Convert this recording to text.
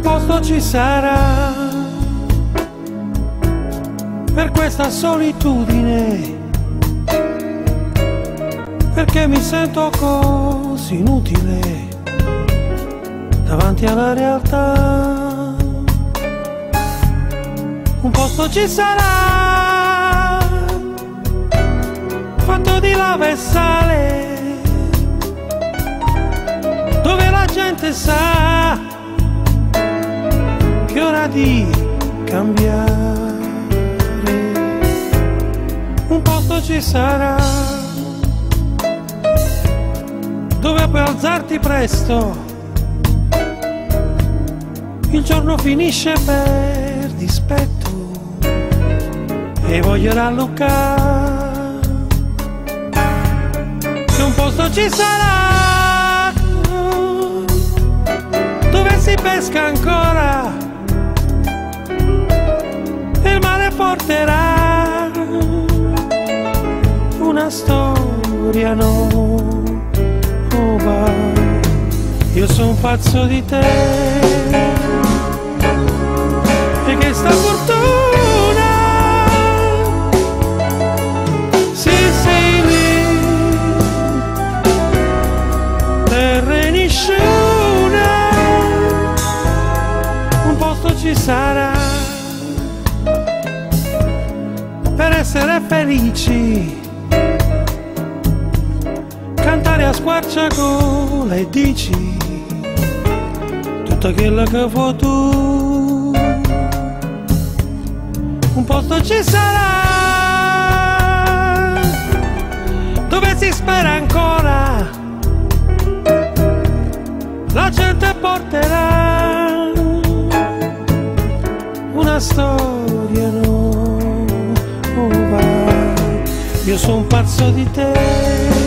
posto ci sarà per questa solitudine, perché mi sento così inutile davanti alla realtà. Un posto ci sarà fatto di lava e sale, dove la gente sa che è ora di cambiare. Un posto ci sarà dove puoi alzarti presto, il giorno finisce per dispetto e voglio rallucare. Che un posto ci sarà dove si pesca ancora e il mare porterà una storia nuova. Io sono pazzo di te e che sta fortuna, sì sei lì, terra e nisciuna. Un posto ci sarà per essere felici, cantare a squarciagola e dici tutto quello che vuoi tu. Un posto ci sarà dove si spera ancora, la gente porterà una storia nuova. Io sono pazzo di te